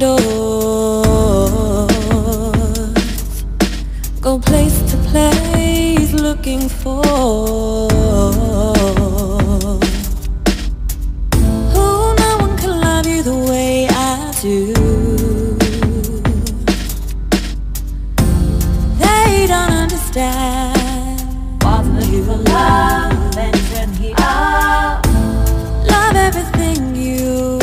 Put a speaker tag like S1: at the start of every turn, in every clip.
S1: doors, go place to place looking for who no one can love you the way I do. They don't understand what's the use of love and turn he up. Love everything you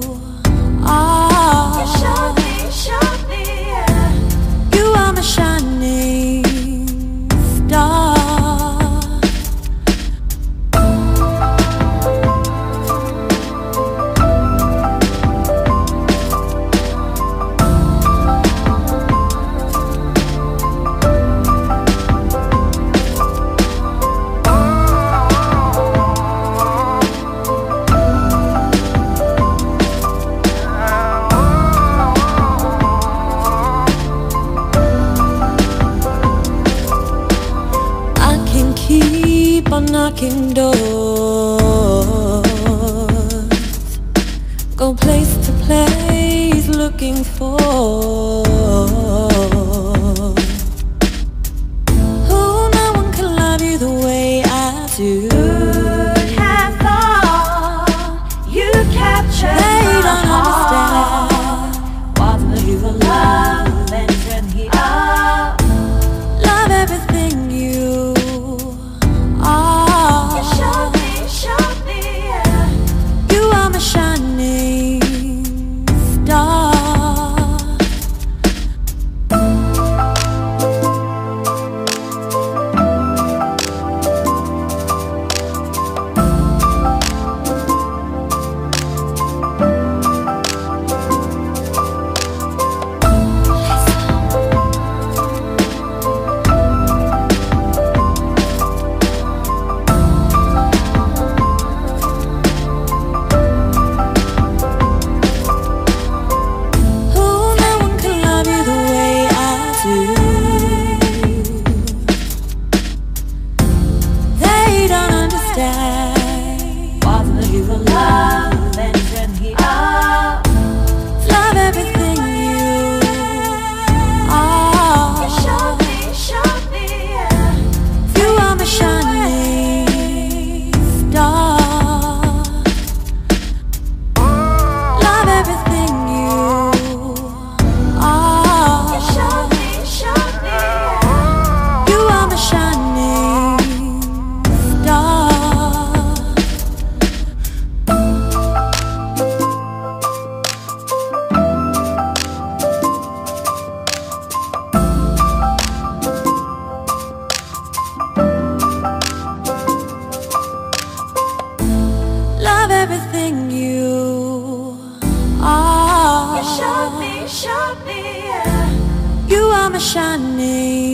S1: are. You show me, yeah. You are my shining star. Keep on knocking doors, go place to place looking for who no one can love you the way I do.
S2: Would have thought you captured
S1: They
S2: my
S1: don't
S2: heart.
S1: understand what's the use of love and turn he up. Love everything you are.
S2: You show me, yeah.
S1: You are my shining star. What's the use of love and turn he up. Love everything you are.
S2: You show me, yeah.
S1: You are my shining star. Love everything you are.
S2: You show me, yeah.
S1: You are my shining star. Love everything you are.
S2: You show me, yeah.
S1: You are my shining